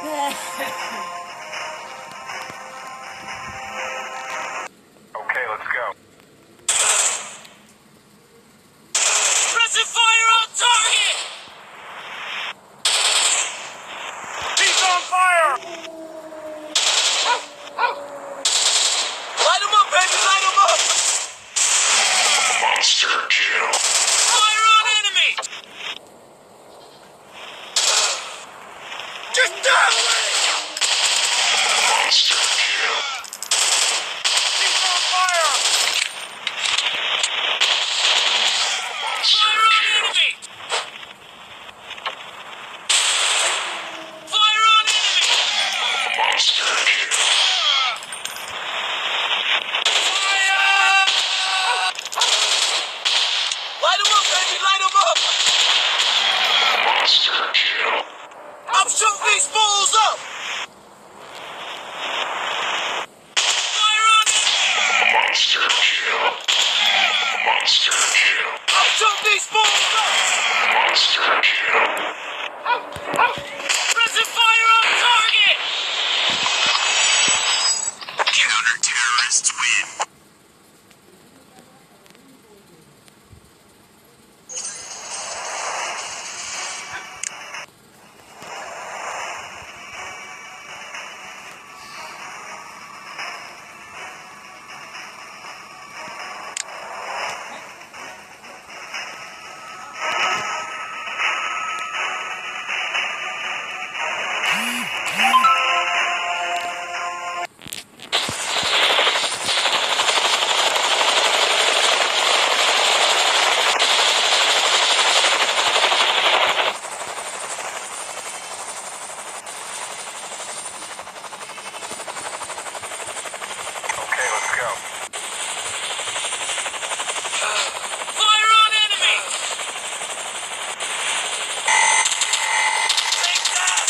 Okay, let's go. Pressing fire on target! He's on fire! Light him up, baby, light him up! Monster kill. Fire on enemy! Just die already! Monster kill. He's on fire! Monster Fire on kill. enemy! Fire on enemy! Monster kill. Fire! Light him up, baby, light him up! Monster kill. I'm shooting these fools up! Fire on enemy! Monster kill. Monster kill. I'm shooting these fools up! Monster kill. Pressing fire on target! Counter-terrorists win. Okay, let's go. Fire on enemy! Take that!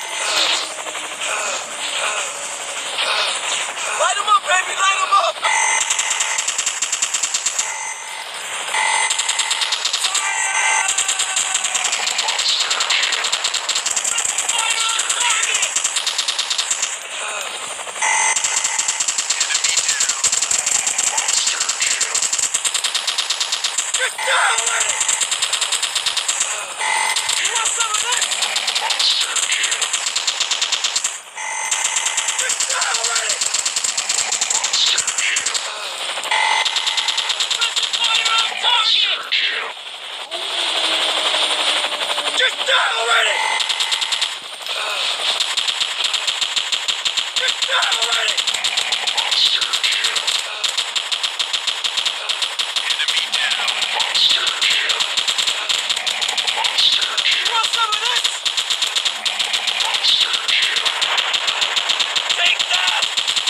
Light him up, baby, light him up! Monster kill. Fire on target! Enemy down. Monster kill. Just die already! You want some of this? Monster kill. Just die already! Monster kill. Pressing fire on Monster target! kill. Just die already! Just die already! Monster kill. Enemy down. Monster kill. Monster You kill. want some of this? Monster kill. Take that!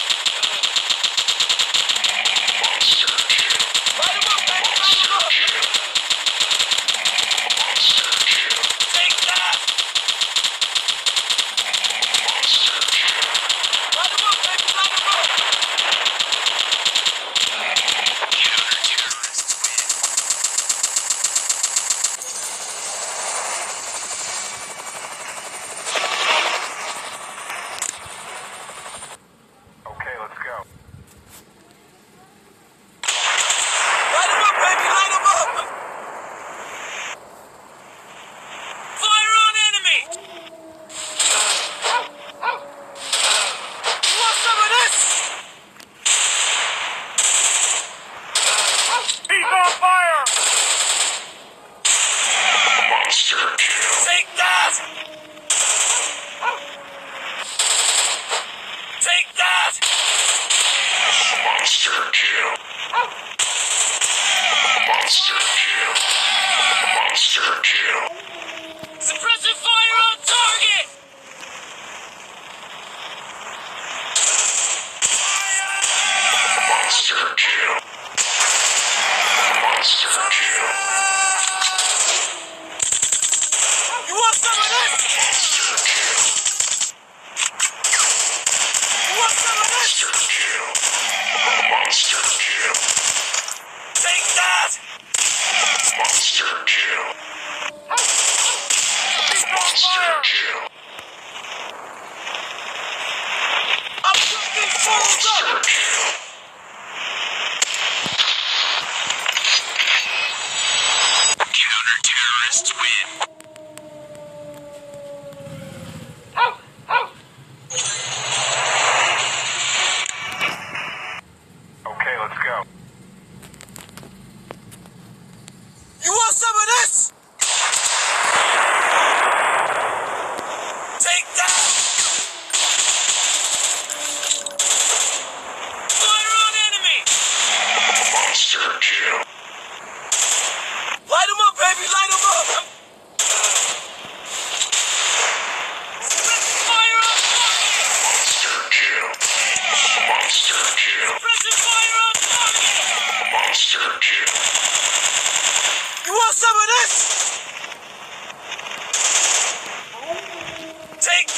Monster kill. Light him up, baby, light him Monster up! kill. Monster kill. Take that! Monster kill. Light him up, baby, light him up! Counter-terrorists win. Okay, let's go. Light him up, baby, light him up! Fire on enemy! You want some of this? He's on fire! Monster kill. Take that! Take that! Monster kill. Monster kill. Monster kill. Suppressive fire on target! Monster kill. Monster kill. You want some of this? Monster kill. You want some of this? Monster kill. Monster kill. Take that! Monster kill.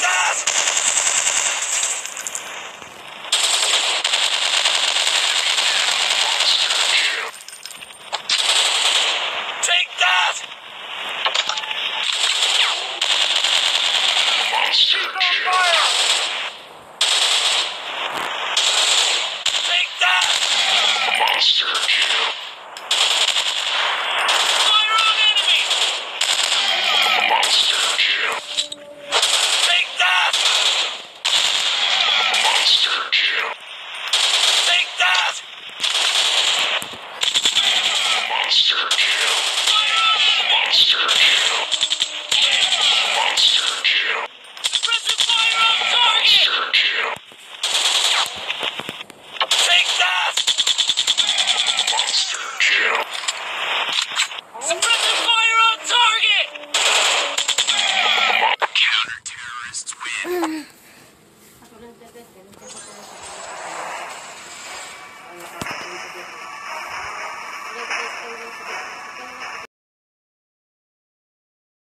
that! Take that! He's on fire! Take that! Monster kill. Fire on enemy! Monster kill. Take that! Monster kill. Take that! Monster kill. Fire on enemy! Monster kill.